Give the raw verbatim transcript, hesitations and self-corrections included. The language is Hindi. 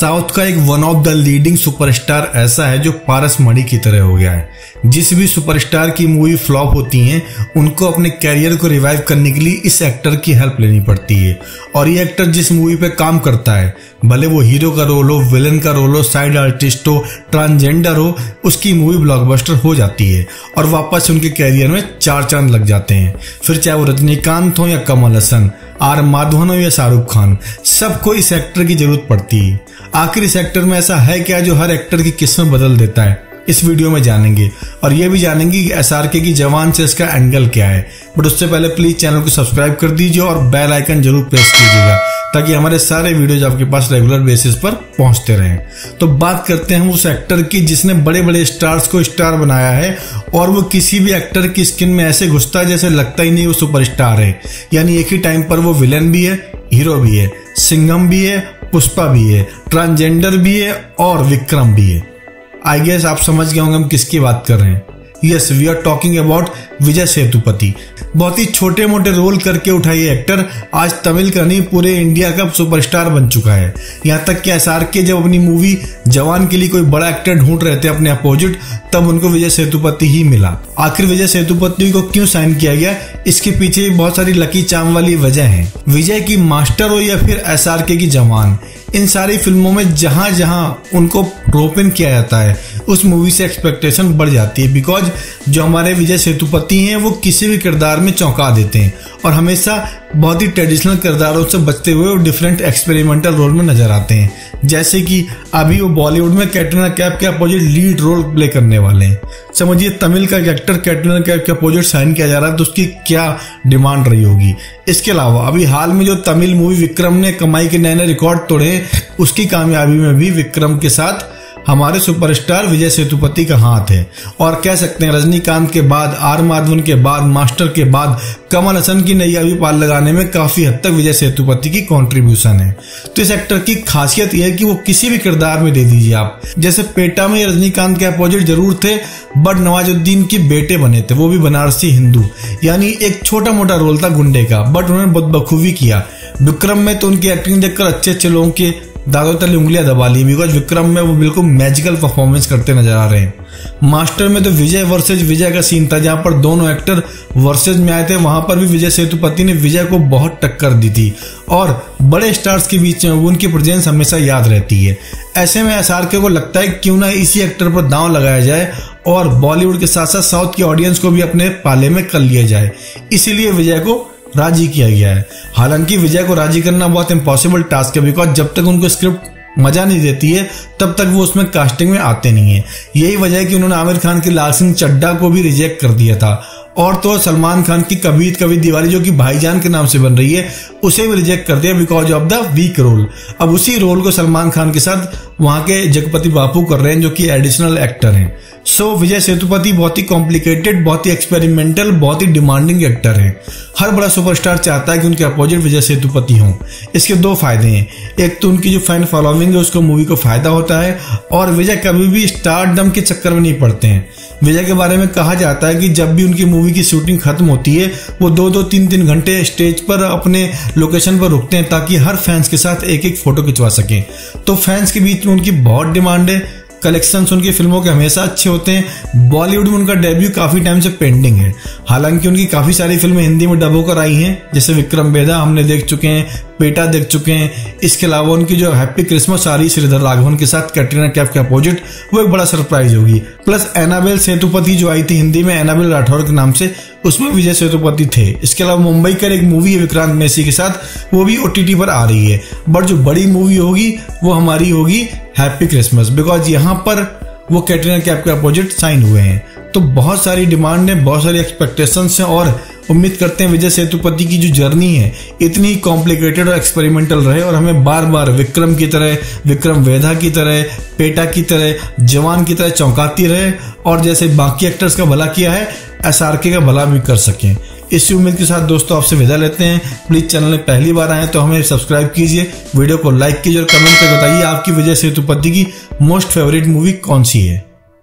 साउथ का एक one of the leading superstar ऐसा है जो पारस मणि की तरह हो गया है। जिस भी सुपरस्टार की मूवी फ्लॉप होती हैं उनको अपने कैरियर को रिवाइव करने के लिए इस एक्टर की हेल्प लेनी पड़ती है। और ये एक्टर जिस मूवी पे काम करता है, भले वो हीरो का रोल हो, विलन का रोल हो, साइड आर्टिस्ट हो, ट्रांसजेंडर हो, उसकी मूवी ब्लॉकबस्टर हो जाती है और वापस उनके कैरियर में चार चांद लग जाते हैं। फिर चाहे वो रजनीकांत हो या कमल हसन, आर माधवन हो या शाहरुख खान, सबको इस एक्टर की जरूरत पड़ती है। आखिर इस एक्टर में ऐसा है क्या जो हर एक्टर की किस्मत बदल देता है, इस वीडियो में जानेंगे। और ये भी जानेंगे कि एसआरके की जवान से इसका एंगल क्या है। बट उससे पहले प्लीज चैनल को सब्सक्राइब कर दीजिए और बेल आइकन जरूर प्रेस कीजिएगा ताकि हमारे सारे वीडियोज आपके पास रेगुलर बेसिस पर पहुंचते रहें। तो बात करते हैं उस एक्टर की जिसने बड़े बड़े स्टार्स को स्टार बनाया है और वो किसी भी एक्टर की स्किन में ऐसे घुसता है जैसे लगता ही नहीं वो सुपरस्टार है। यानी एक ही टाइम पर वो विलन भी है, हीरो भी है, सिंघम भी है, पुष्पा भी है, ट्रांसजेंडर भी है और विक्रम भी है। आई गेस आप समझ गए होंगे हम किसकी बात कर रहे हैं। Yes, we are talking about Vijay Sethupathi. बहुत ही छोटे मोटे रोल करके उठा ये एक्टर आज तमिल का नहीं पूरे इंडिया का सुपरस्टार बन चुका है। यहाँ तक कि एसआरके जब अपनी मूवी जवान के लिए कोई बड़ा एक्टर ढूंढ रहे थे अपने अपोजिट, तब उनको विजय सेतुपति ही मिला। आखिर विजय सेतुपति को क्यों साइन किया गया, इसके पीछे बहुत सारी लकी चार्म वाली वजह है। विजय की मास्टर हो या फिर एसआरके की जवान, इन सारी फिल्मों में जहां जहां उनको रोपन किया जाता है उस मूवी से एक्सपेक्टेशन बढ़ जाती है। बिकॉज जो हमारे विजय सेतुपति हैं वो किसी भी किरदार में चौंका देते हैं और हमेशा बहुत ही ट्रेडिशनल किरदारों से बचते हुए वो डिफरेंट एक्सपेरिमेंटल रोल में नजर आते हैं। जैसे कि अभी वो बॉलीवुड में कैटरीना कैफ के अपोजिट लीड रोल प्ले करने वाले हैं। समझिए तमिल का एक्टर कैटरीना कैफ के अपोजिट साइन किया जा रहा है तो उसकी क्या डिमांड रही होगी। इसके अलावा अभी हाल में जो तमिल मूवी विक्रम ने कमाई के नए नए रिकॉर्ड तोड़े, उसकी कामयाबी में भी विक्रम के साथ हमारे सुपरस्टार विजय सेतुपति का हाथ है। और कह सकते हैं रजनीकांत के बाद, आर माधवन के बाद, मास्टर के बाद कमल हसन की नैया भी पाल लगाने में काफी हद तक विजय सेतुपति की कंट्रीब्यूशन है। तो इस एक्टर की खासियत यह है कि वो किसी भी किरदार में दे दीजिए आप। जैसे पेटा में रजनीकांत के अपोजिट जरूर थे बट नवाजुद्दीन के बेटे बने थे, वो भी बनारसी हिंदू, यानी एक छोटा मोटा रोल था गुंडे का, बट उन्होंने बहुत बखूबी किया। विक्रम में तो उनकी एक्टिंग देखकर अच्छे अच्छे लोगों के दादों तले उंगलियां दबा ली, बिकॉज विक्रम में वो बिल्कुल मैजिकल परफॉर्मेंस करते नजर आ रहे हैं। मास्टर में तो विजय वर्सेज विजय का सीन था जहां पर दोनों एक्टर वर्सेज में आए थे, वहां पर भी विजय सेतुपति ने विजय को बहुत टक्कर दी थी और बड़े स्टार्स के बीच में उनकी प्रेजेंस हमेशा याद रहती है। ऐसे में एसआरके को लगता है क्यों ना इसी एक्टर पर दांव लगाया जाए और बॉलीवुड के साथ साथ साउथ की ऑडियंस को भी अपने पाले में कर लिया जाए। इसीलिए विजय को राजी किया गया है। हालांकि विजय को राजी करना बहुत इम्पॉसिबल टास्क है, बिकॉज जब तक उनको स्क्रिप्ट मजा नहीं देती है तब तक वो उसमें कास्टिंग में आते नहीं है। यही वजह है कि उन्होंने आमिर खान के लाल सिंह चड्ढा को भी रिजेक्ट कर दिया था और तो सलमान खान की कभी कभी दिवाली जो कि भाईजान के नाम से बन रही है उसे भी रिजेक्ट कर दिया because of the weak role. अब उसी रोल को सलमान खान के साथ वहां के जगपति बापू कर रहे हैं जो कि एडिशनल एक्टर हैं। सो so, विजय सेतुपति बहुत ही कॉम्प्लिकेटेड, बहुत ही एक्सपेरिमेंटल, बहुत ही डिमांडिंग एक्टर है। हर बड़ा सुपरस्टार चाहता है कि उनके अपोजिट विजय सेतुपति हों। इसके दो फायदे हैं, एक तो उनकी जो फैन फॉलोइंग है उसको मूवी को फायदा होता है और विजय कभी भी स्टारडम के चक्कर में नहीं पड़ते हैं। विजय के बारे में कहा जाता है कि जब भी उनकी मूवी की शूटिंग खत्म होती है वो दो दो तीन तीन घंटे स्टेज पर अपने लोकेशन पर रुकते हैं ताकि हर फैंस के साथ एक एक फोटो खिंचवा सकें। तो फैंस के बीच में उनकी बहुत डिमांड है। कलेक्शंस उनकी फिल्मों के हमेशा अच्छे होते हैं। बॉलीवुड में उनका डेब्यू काफी टाइम से पेंडिंग है। हालांकि उनकी काफी सारी फिल्में हिंदी में डब होकर आई हैं, जैसे विक्रम बेदा हमने देख चुके हैं, पेटा देख चुके हैं। इसके अलावा उनकी जो हैप्पी क्रिसमस आ रही श्रीधर राघवन के साथ कैटरीना कैफ के अपोजिट, वो एक बड़ा सरप्राइज होगी। प्लस एनाबेल सेतुपति जो आई थी हिंदी में एनाबेल राठौर के नाम से, उसमें विजय सेतुपति थे। इसके अलावा मुंबई का एक मूवी है विक्रांत मैसी के साथ, वो भी ओटीटी पर आ रही है। बट जो बड़ी मूवी होगी वो हमारी होगी हैप्पी क्रिसमस, बिकॉज यहाँ पर वो कैटरीना कैफ के अपोजिट साइन हुए हैं। तो बहुत सारी डिमांड है, बहुत सारी एक्सपेक्टेशंस हैं और उम्मीद करते हैं विजय सेतुपति की जो जर्नी है इतनी कॉम्प्लिकेटेड और एक्सपेरिमेंटल रहे और हमें बार बार विक्रम की तरह, विक्रम वेधा की तरह, पेटा की तरह, जवान की तरह चौंकाती रहे और जैसे बाकी एक्टर्स का भला किया है एसआरके का भला भी कर सकें। इसी उम्मीद के साथ दोस्तों आपसे विदा लेते हैं। प्लीज चैनल में पहली बार आए तो हमें सब्सक्राइब कीजिए, वीडियो को लाइक कीजिए और कमेंट कर बताइए आपकी विजय सेतुपति की मोस्ट फेवरेट मूवी कौन सी है।